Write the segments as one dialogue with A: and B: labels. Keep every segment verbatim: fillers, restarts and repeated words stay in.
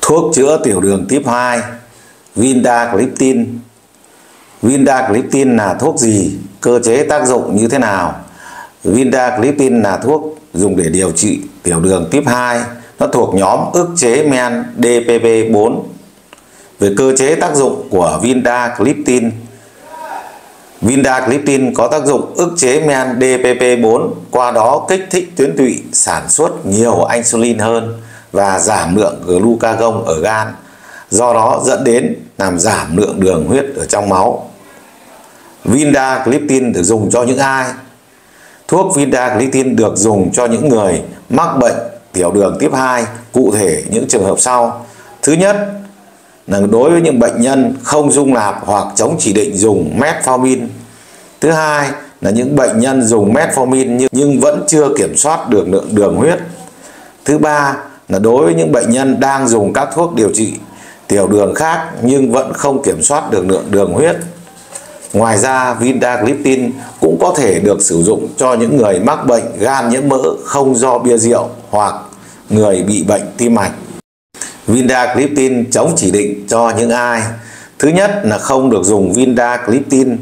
A: Thuốc chữa tiểu đường tiếp hai, Vindagliptin. Vindagliptin là thuốc gì? Cơ chế tác dụng như thế nào? Vindagliptin là thuốc dùng để điều trị tiểu đường tiếp hai. Nó thuộc nhóm ức chế men D P P bốn. Về cơ chế tác dụng của Vindagliptin, Vindagliptin có tác dụng ức chế men D P P bốn, qua đó kích thích tuyến tụy sản xuất nhiều insulin hơn và giảm lượng glucagon ở gan, do đó dẫn đến làm giảm lượng đường huyết ở trong máu. Vindagliptin được dùng cho những ai? Thuốc Vindagliptin được dùng cho những người mắc bệnh tiểu đường tiếp hai, cụ thể những trường hợp sau. Thứ nhất là đối với những bệnh nhân không dung nạp hoặc chống chỉ định dùng metformin. Thứ hai là những bệnh nhân dùng metformin nhưng vẫn chưa kiểm soát được lượng đường huyết. Thứ ba là đối với những bệnh nhân đang dùng các thuốc điều trị tiểu đường khác nhưng vẫn không kiểm soát được lượng đường huyết. Ngoài ra, Vindagliptin cũng có thể được sử dụng cho những người mắc bệnh gan nhiễm mỡ không do bia rượu hoặc người bị bệnh tim mạch. Vindagliptin chống chỉ định cho những ai? Thứ nhất là không được dùng Vindagliptin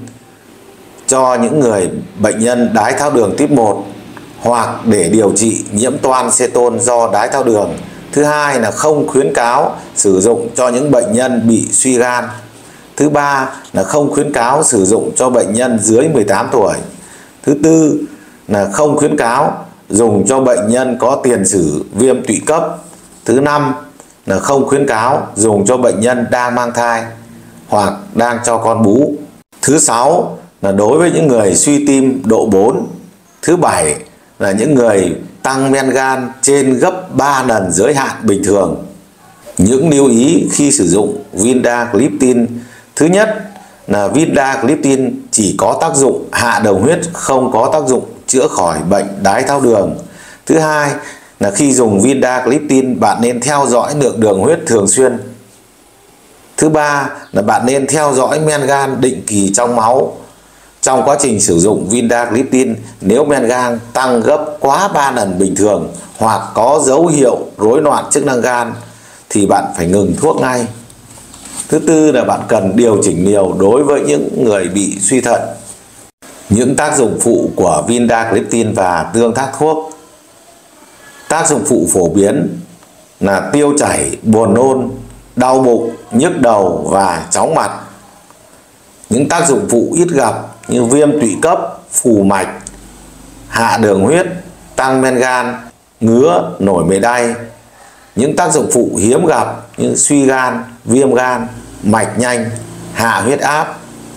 A: cho những người bệnh nhân đái tháo đường tiếp một hoặc để điều trị nhiễm toan ceton do đái tháo đường. Thứ hai là không khuyến cáo sử dụng cho những bệnh nhân bị suy gan. Thứ ba là không khuyến cáo sử dụng cho bệnh nhân dưới mười tám tuổi. Thứ tư là không khuyến cáo dùng cho bệnh nhân có tiền sử viêm tụy cấp. Thứ năm là không khuyến cáo dùng cho bệnh nhân đang mang thai hoặc đang cho con bú. Thứ sáu là đối với những người suy tim độ bốn. Thứ bảy là những người tăng men gan trên gấp ba lần giới hạn bình thường. Những lưu ý khi sử dụng Vindagliptin. Thứ nhất là Vindagliptin chỉ có tác dụng hạ đường huyết, không có tác dụng chữa khỏi bệnh đái tháo đường. Thứ hai là khi dùng Vindagliptin bạn nên theo dõi lượng đường huyết thường xuyên. Thứ ba là bạn nên theo dõi men gan định kỳ trong máu. Trong quá trình sử dụng Vindagliptin, nếu men gan tăng gấp quá ba lần bình thường hoặc có dấu hiệu rối loạn chức năng gan thì bạn phải ngừng thuốc ngay. Thứ tư là bạn cần điều chỉnh liều đối với những người bị suy thận. Những tác dụng phụ của Vindagliptin và tương tác thuốc. Tác dụng phụ phổ biến là tiêu chảy, buồn nôn, đau bụng, nhức đầu và chóng mặt. Những tác dụng phụ ít gặp như viêm tụy cấp, phù mạch, hạ đường huyết, tăng men gan, ngứa, nổi mề đay. Những tác dụng phụ hiếm gặp như suy gan, viêm gan, mạch nhanh, hạ huyết áp.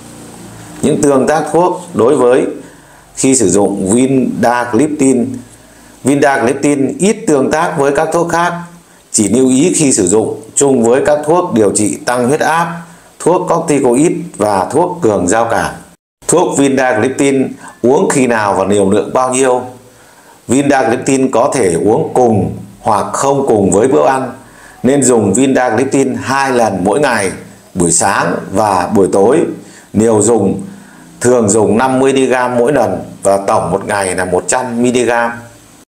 A: Những tương tác thuốc đối với khi sử dụng Vindagliptin. Vindagliptin ít tương tác với các thuốc khác, chỉ lưu ý khi sử dụng chung với các thuốc điều trị tăng huyết áp, thuốc corticoid và thuốc cường giao cảm. Thuốc Vindagliptin uống khi nào và liều lượng bao nhiêu? Vindagliptin có thể uống cùng hoặc không cùng với bữa ăn. Nên dùng Vindagliptin hai lần mỗi ngày, buổi sáng và buổi tối. Liều dùng thường dùng năm mươi mi li gam mỗi lần và tổng một ngày là một trăm mi li gam.